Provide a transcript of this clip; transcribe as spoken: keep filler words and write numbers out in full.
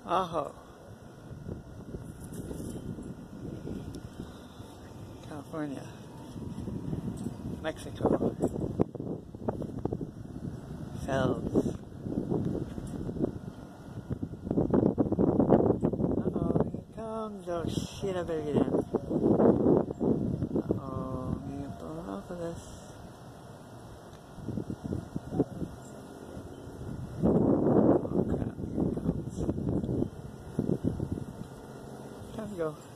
Ajo, California, Mexico, Fells. Uh-oh, here it comes. Oh shit, I better get in. Uh-oh, I'm gonna get blown off of this. Oh crap, here it comes. Time to go.